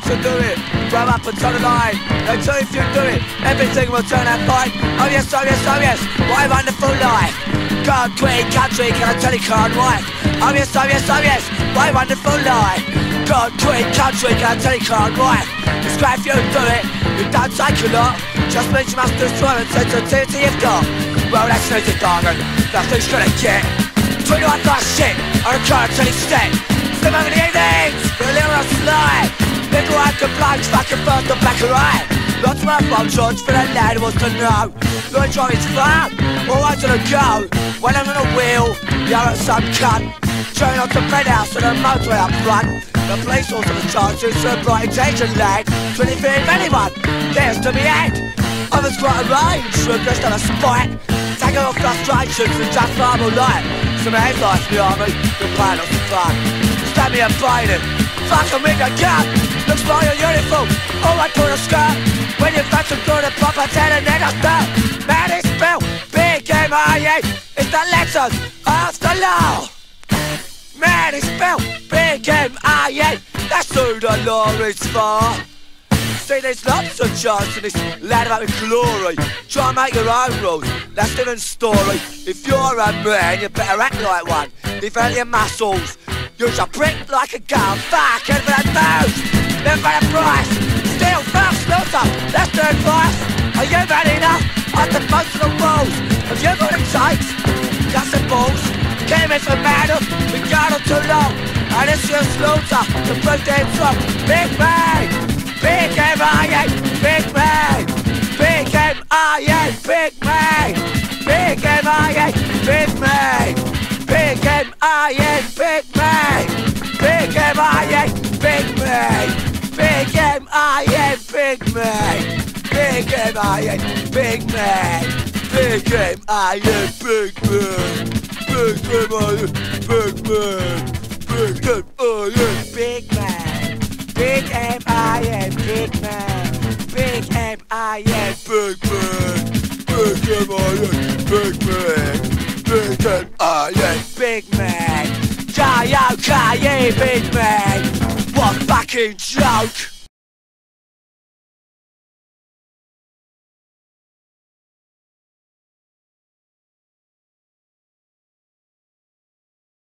to do it. Grow up and toe the line. And so if you do it, everything will turn out fine. Oh yes, oh yes, oh yes, what a wonderful life. God, queen, country, can I tell you can't wife? Oh yes, oh yes, oh yes, what a wonderful life. God, queen, country, can I tell you can't wife? It's great if you do it, it don't take a lot. Just means you must destroy and sensitivity you've got. Well, that's easy, darling, nothing's gonna get 21 like shit on a car until it's set. Still over the evenings, for a little slide. Little white and blind, fucking first and black and white. Lots of my phone shots for that lad who wants to know. Lloyd driving's far, or right to the go. When I'm on a wheel, you're at some cunt. Turning on to Penthouse and a motorway up front. The police also the charges to a bright attention lad. 20 feet of anyone, there's to be had. Others quite a range, so just on a spite. Taking off frustrations and just normal life. Some hands life in the army, the pilots are fun. Stab me a baiting, fucking with a gun. Looks like your uniform, all right for a skirt. When you've got some good and proper ten and then I start. Man, it's spelled B-M-A.N. It's the letters of the law. Man, it's spelled B-M-A.N. That's who the law is for. See, there's lots of chance in this land about with glory. Try and make your own rules, that's a different story. If you're a man, you better act like one. Develop your muscles, use a brick like a gun. Fuck, and for that moves, then for the price. Still, first slaughter, that's the advice. Are you man enough? I've the most of the rules. Have you got it takes? Guts and balls. Came in for man up, we got on too long. And it's your slaughter, to prove them wrong. Big man! Big M.A.N, big man, big M.A.N, big man, big M.A.N, big man, big M.A.N, big man, big M.A.N, big man, big M.A.N, big man, big M.A.N, big man, big M.A.N, big man, big M.A.N, big man, big M.A.N, big man. Big M.A.N, big man, big M.A.N, big man, big M.A.N, big man, big M.A.N, big man, J-O-K-E, big man, what fucking joke.